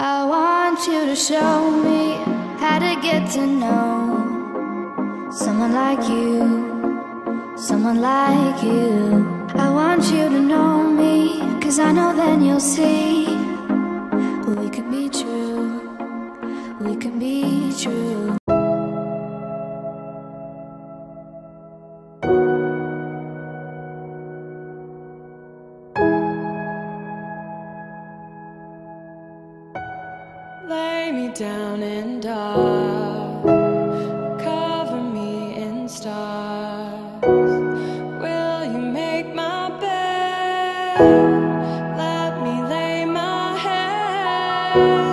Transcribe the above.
I want you to show me how to get to know someone like you, someone like you. I want you to know me, 'cause I know then you'll see we could be true, we could be true. Lay me down in dark, cover me in stars. Will you make my bed? Let me lay my head.